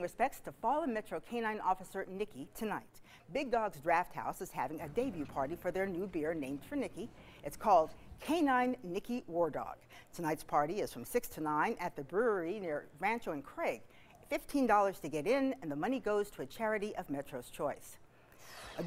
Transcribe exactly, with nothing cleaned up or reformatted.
respects to fallen Metro Canine Officer Nicky tonight. Big Dog's Draft House is having a debut party for their new beer named for Nicky. It's called Canine Nicky War Dog. Tonight's party is from six to nine at the brewery near Rancho and Craig. fifteen dollars to get in, and the money goes to a charity of Metro's choice.